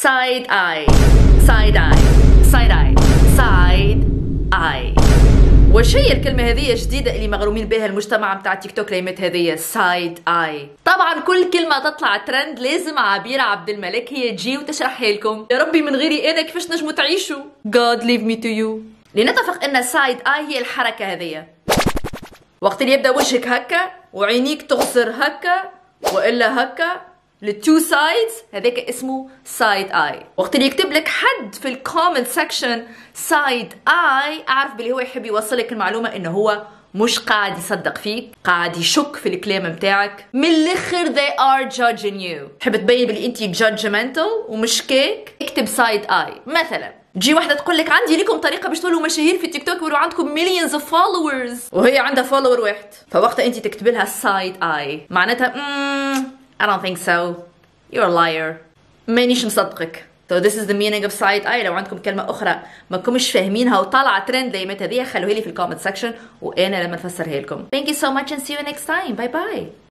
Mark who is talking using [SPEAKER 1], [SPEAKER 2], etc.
[SPEAKER 1] side eye side eye side eye side eye. وش هي الكلمة هذه جديدة اللي مغرومين بها المجتمع متاع تيك توك ليمت هذه سايد اي؟ طبعا كل كلمة تطلع ترند لازم عبيرة عبد الملك هي تجي وتشرحها لكم. يا ربي من غيري انا كيفاش نجموا تعيشوا؟ God leave me to you. لنتفق ان سايد اي هي الحركة هذه وقت اللي يبدا وجهك هكا وعينيك تغزر هكا والا هكا للتو سايدز، هذاك اسمه سايد اي. وقت اللي يكتب لك حد في الكومنت سكشن سايد اي، اعرف باللي هو يحب يوصلك المعلومه انه هو مش قاعد يصدق فيك، قاعد يشك في الكلام متاعك. من الاخر they are judging you. تحب تبين باللي انت judgmental ومش كيك، اكتب سايد اي. مثلا تجي واحدة تقول لك عندي لكم طريقة باش تولوا مشاهير في تيك توك ويولوا عندكم millions of followers، وهي عندها فولور واحد، فوقتها انت تكتب لها سايد اي، معناتها I don't think so. You're a liar. مانيش مصدقك. So this is the meaning of side eye. لو عندكم كلمة أخرى ما كنتمش فاهمينها وطالعة ترند ليمت هذه خلوها لي في الكومنت سكشن وأنا لما نفسرها لكم. Thank you so much and see you next time. Bye bye.